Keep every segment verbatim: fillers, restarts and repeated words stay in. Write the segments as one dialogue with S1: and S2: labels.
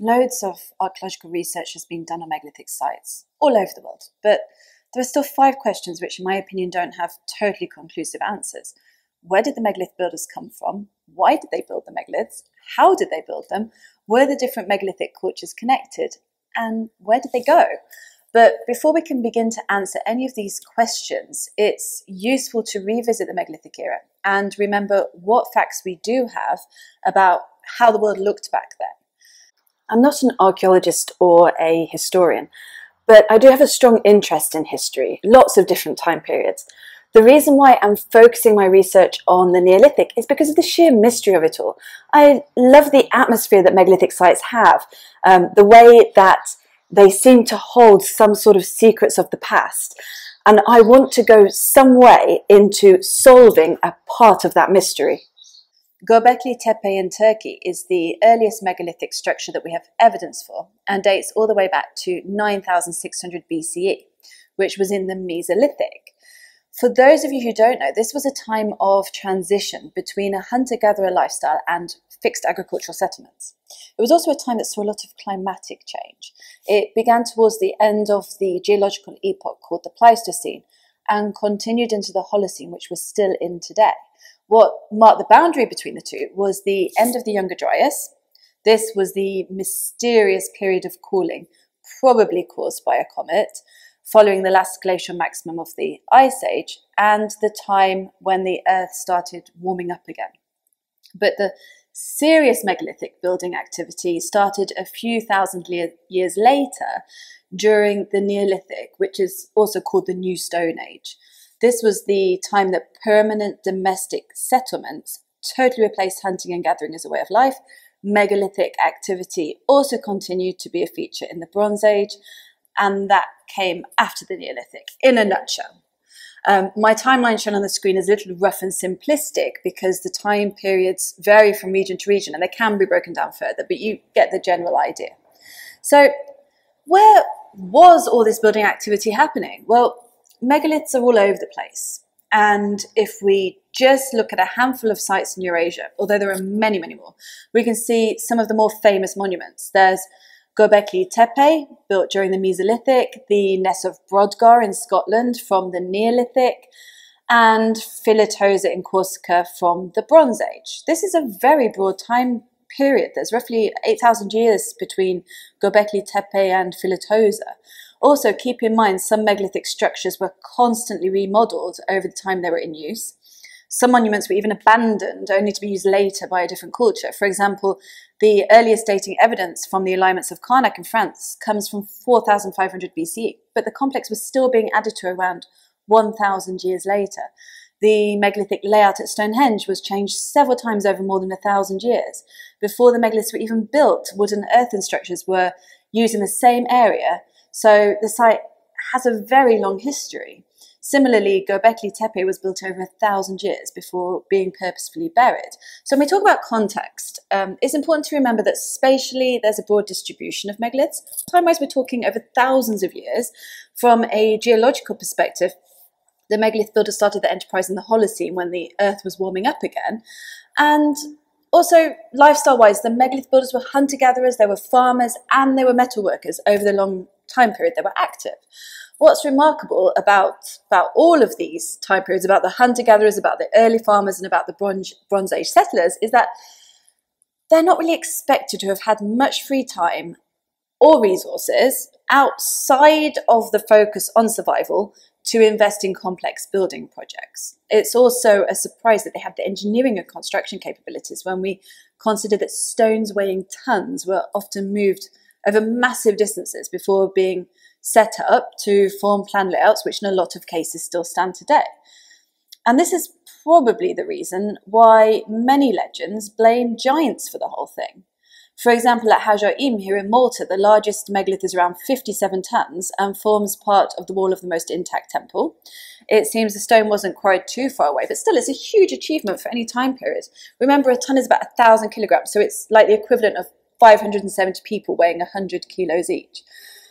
S1: loads of archaeological research has been done on megalithic sites all over the world, but there are still five questions which, in my opinion, don't have totally conclusive answers. Where did the megalith builders come from? Why did they build the megaliths? How did they build them? Were the different megalithic cultures connected? And where did they go? But before we can begin to answer any of these questions, it's useful to revisit the megalithic era and remember what facts we do have about how the world looked back then. I'm not an archaeologist or a historian, but I do have a strong interest in history, lots of different time periods. The reason why I'm focusing my research on the Neolithic is because of the sheer mystery of it all. I love the atmosphere that megalithic sites have, um, the way that they seem to hold some sort of secrets of the past. And I want to go some way into solving a part of that mystery. Göbekli Tepe in Turkey is the earliest megalithic structure that we have evidence for and dates all the way back to nine thousand six hundred B C E, which was in the Mesolithic. For those of you who don't know, this was a time of transition between a hunter-gatherer lifestyle and fixed agricultural settlements. It was also a time that saw a lot of climatic change. It began towards the end of the geological epoch called the Pleistocene and continued into the Holocene, which we're still in today. What marked the boundary between the two was the end of the Younger Dryas. This was the mysterious period of cooling, probably caused by a comet, following the last glacial maximum of the Ice Age, and the time when the Earth started warming up again. But the serious megalithic building activity started a few thousand years later during the Neolithic, which is also called the New Stone Age. This was the time that permanent domestic settlements totally replaced hunting and gathering as a way of life. Megalithic activity also continued to be a feature in the Bronze Age, and that came after the Neolithic, in a nutshell. Um, my timeline shown on the screen is a little rough and simplistic because the time periods vary from region to region and they can be broken down further, but you get the general idea. So where was all this building activity happening? Well, megaliths are all over the place. And if we just look at a handful of sites in Eurasia, although there are many, many more, we can see some of the more famous monuments. There's Göbekli Tepe, built during the Mesolithic, the Ness of Brodgar in Scotland from the Neolithic, and Philitosa in Corsica from the Bronze Age. This is a very broad time period. There's roughly eight thousand years between Göbekli Tepe and Philitosa. Also, keep in mind some megalithic structures were constantly remodeled over the time they were in use. Some monuments were even abandoned, only to be used later by a different culture. For example, the earliest dating evidence from the alignments of Karnak in France comes from four thousand five hundred B C E, but the complex was still being added to around one thousand years later. The megalithic layout at Stonehenge was changed several times over more than a thousand years. Before the megaliths were even built, wooden earthen structures were used in the same area, so the site has a very long history. Similarly, Göbekli Tepe was built over a thousand years before being purposefully buried. So when we talk about context, um, it's important to remember that spatially there's a broad distribution of megaliths. Time-wise, we're talking over thousands of years. From a geological perspective, the megalith builders started their enterprise in the Holocene when the Earth was warming up again. And also, lifestyle-wise, the megalith builders were hunter-gatherers, they were farmers, and they were metalworkers over the long time period they were active. What's remarkable about, about all of these time periods, about the hunter-gatherers, about the early farmers, and about the Bronze, Bronze Age settlers, is that they're not really expected to have had much free time or resources outside of the focus on survival to invest in complex building projects. It's also a surprise that they had the engineering and construction capabilities when we consider that stones weighing tons were often moved over massive distances before being set up to form plan layouts, which in a lot of cases still stand today. And this is probably the reason why many legends blame giants for the whole thing. For example, at Hajar-Im here in Malta, the largest megalith is around fifty-seven tons and forms part of the wall of the most intact temple. It seems the stone wasn't quarried too far away, but still it's a huge achievement for any time period. Remember, a ton is about a thousand kilograms, so it's like the equivalent of five hundred seventy people weighing one hundred kilos each.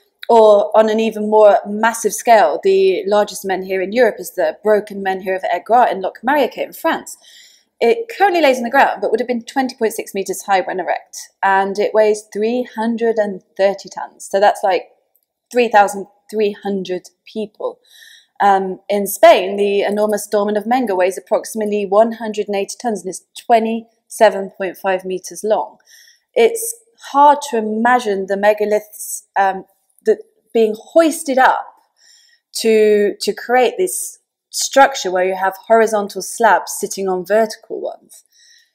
S1: Or on an even more massive scale, the largest menhir in Europe is the broken menhir of Aigues in Locmariaque in France. It currently lays on the ground, but would have been twenty point six meters high when erect, and it weighs three hundred thirty tons. So that's like three thousand three hundred people. Um, in Spain, the enormous dolmen of Menga weighs approximately one hundred eighty tons and is twenty-seven point five meters long. It's hard to imagine the megaliths um, that being hoisted up to, to create this structure where you have horizontal slabs sitting on vertical ones.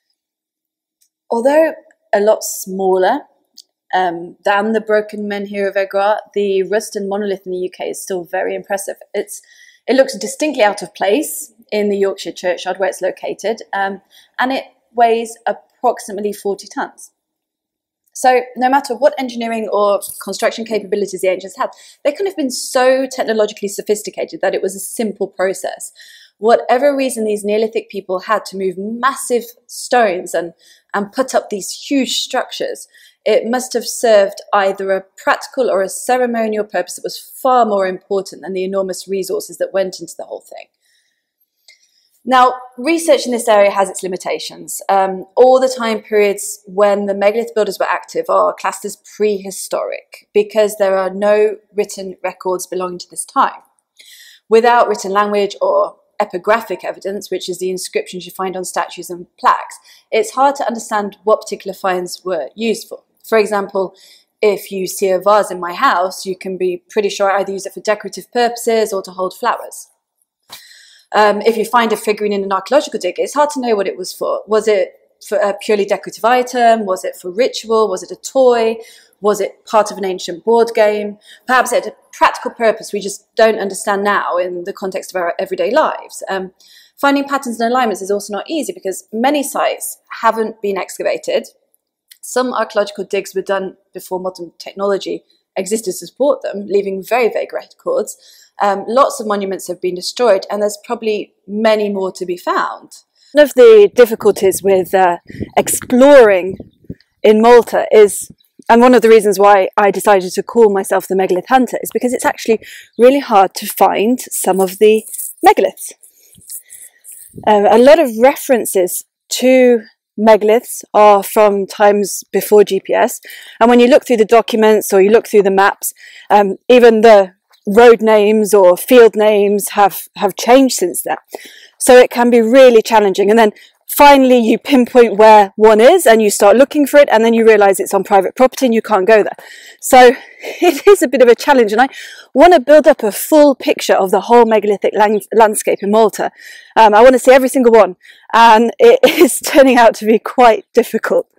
S1: Although a lot smaller um, than the broken menhir of Egra, the Ruston monolith in the U K is still very impressive. It's, it looks distinctly out of place in the Yorkshire churchyard where it's located, um, and it weighs approximately forty tons. So no matter what engineering or construction capabilities the ancients had, they couldn't have been so technologically sophisticated that it was a simple process. Whatever reason these Neolithic people had to move massive stones and, and put up these huge structures, it must have served either a practical or a ceremonial purpose that was far more important than the enormous resources that went into the whole thing. Now, research in this area has its limitations. Um, all the time periods when the megalith builders were active are classed as prehistoric because there are no written records belonging to this time. Without written language or epigraphic evidence, which is the inscriptions you find on statues and plaques, it's hard to understand what particular finds were used for. For example, if you see a vase in my house, you can be pretty sure I either use it for decorative purposes or to hold flowers. Um, if you find a figurine in an archaeological dig, it's hard to know what it was for. Was it for a purely decorative item? Was it for ritual? Was it a toy? Was it part of an ancient board game? Perhaps it had a practical purpose we just don't understand now in the context of our everyday lives. Um, finding patterns and alignments is also not easy because many sites haven't been excavated. Some archaeological digs were done before modern technology existed to support them, leaving very vague records. Um, lots of monuments have been destroyed, and there's probably many more to be found. One of the difficulties with uh, exploring in Malta is, and one of the reasons why I decided to call myself the megalith hunter, is because it's actually really hard to find some of the megaliths. Um, a lot of references to megaliths are from times before G P S, and when you look through the documents or you look through the maps, um, even the road names or field names have have changed since then, so it can be really challenging. And then finally you pinpoint where one is and you start looking for it, and then you realize it's on private property and you can't go there. So it is a bit of a challenge, and I want to build up a full picture of the whole megalithic lang landscape in Malta. um, I want to see every single one, and it is turning out to be quite difficult.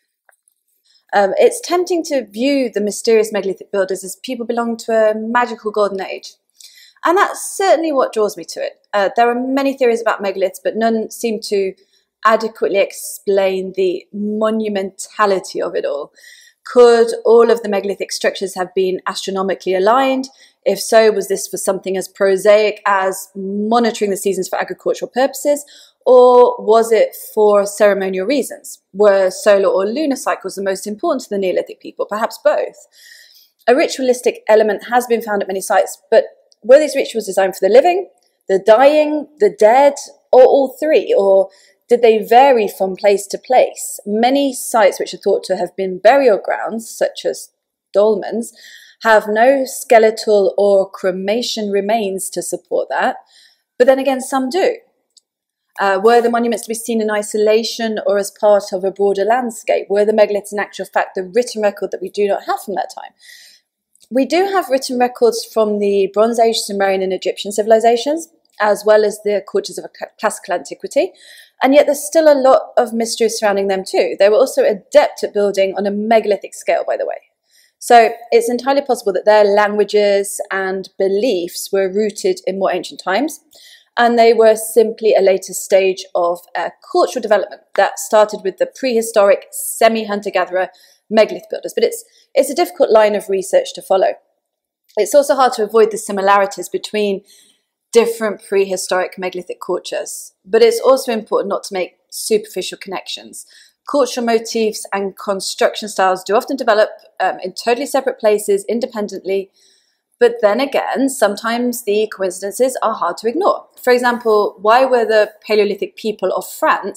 S1: Um, it's tempting to view the mysterious megalithic builders as people belonging to a magical golden age. And that's certainly what draws me to it. Uh, there are many theories about megaliths, but none seem to adequately explain the monumentality of it all. Could all of the megalithic structures have been astronomically aligned? If so, was this for something as prosaic as monitoring the seasons for agricultural purposes? Or was it for ceremonial reasons? Were solar or lunar cycles the most important to the Neolithic people? Perhaps both. A ritualistic element has been found at many sites, but were these rituals designed for the living, the dying, the dead, or all three? Or did they vary from place to place? Many sites which are thought to have been burial grounds, such as dolmens, have no skeletal or cremation remains to support that, but then again some do. Uh, were the monuments to be seen in isolation or as part of a broader landscape? Were the megaliths in actual fact the written record that we do not have from that time? We do have written records from the Bronze Age Sumerian and Egyptian civilizations, as well as the cultures of classical antiquity, and yet there's still a lot of mystery surrounding them too. They were also adept at building on a megalithic scale, by the way. So it's entirely possible that their languages and beliefs were rooted in more ancient times, and they were simply a later stage of uh, cultural development that started with the prehistoric semi-hunter-gatherer megalith builders. But it's, it's a difficult line of research to follow. It's also hard to avoid the similarities between different prehistoric megalithic cultures, but it's also important not to make superficial connections. Cultural motifs and construction styles do often develop um, in totally separate places independently, but then again, sometimes the coincidences are hard to ignore. For example, why were the Paleolithic people of France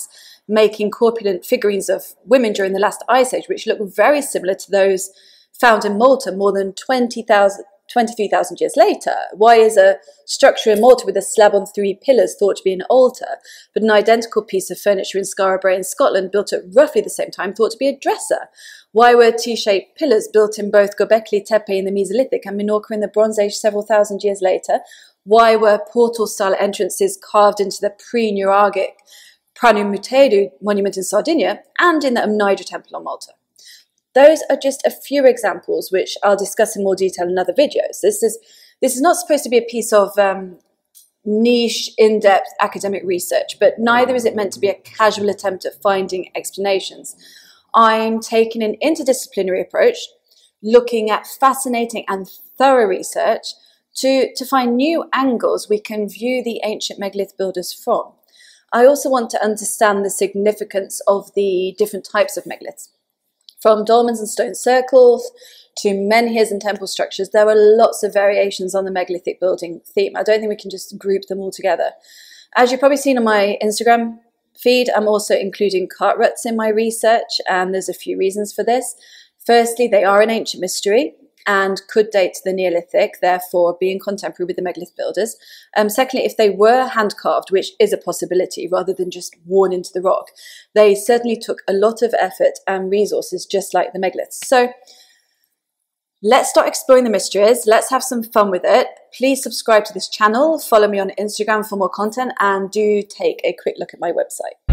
S1: making corpulent figurines of women during the last ice age, which look very similar to those found in Malta more than twenty thousand, twenty-three thousand years later? Why is a structure in Malta with a slab on three pillars thought to be an altar, but an identical piece of furniture in Skara Brae in Scotland, built at roughly the same time, thought to be a dresser? Why were T-shaped pillars built in both Göbekli Tepe in the Mesolithic and Minorca in the Bronze Age several thousand years later? Why were portal-style entrances carved into the pre-Neolithic Pranumitelu monument in Sardinia and in the Amnidra temple on Malta? Those are just a few examples which I'll discuss in more detail in other videos. This is, this is not supposed to be a piece of um, niche, in-depth academic research, but neither is it meant to be a casual attempt at finding explanations. I'm taking an interdisciplinary approach, looking at fascinating and thorough research to, to find new angles we can view the ancient megalith builders from. I also want to understand the significance of the different types of megaliths. From dolmens and stone circles to menhirs and temple structures, there are lots of variations on the megalithic building theme. I don't think we can just group them all together. As you've probably seen on my Instagram feed, I'm also including cart ruts in my research, and there's a few reasons for this. Firstly, they are an ancient mystery and could date to the Neolithic, therefore being contemporary with the megalith builders. Um, secondly, if they were hand-carved, which is a possibility rather than just worn into the rock, they certainly took a lot of effort and resources, just like the megaliths. So let's start exploring the mysteries. Let's have some fun with it. Please subscribe to this channel, follow me on Instagram for more content, and do take a quick look at my website.